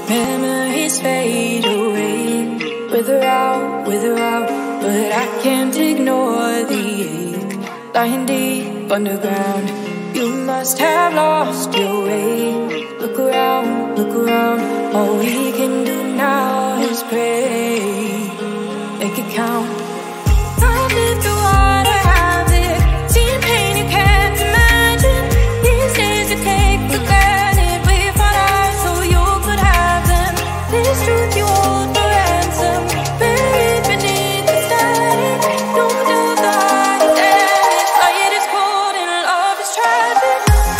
Memories fade away, wither out, but I can't ignore the ache. Lying deep underground, you must have lost your way. Look around, all we can do now is pray. Make it count. I've lived through water, I've lived, seen pain you can't imagine. These days you take for granted, we fought out so you could have them. This truth you hold for ransom, buried beneath the static. No doubt the heart is dead, light is cold and love is tragic.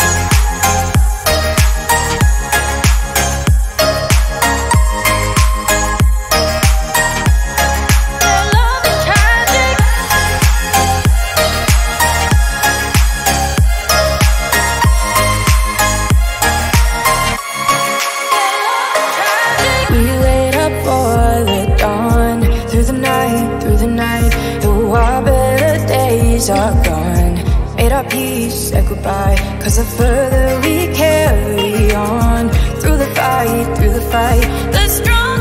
Are gone, made our peace, said goodbye. Cause the further we carry on, through the fight, the strong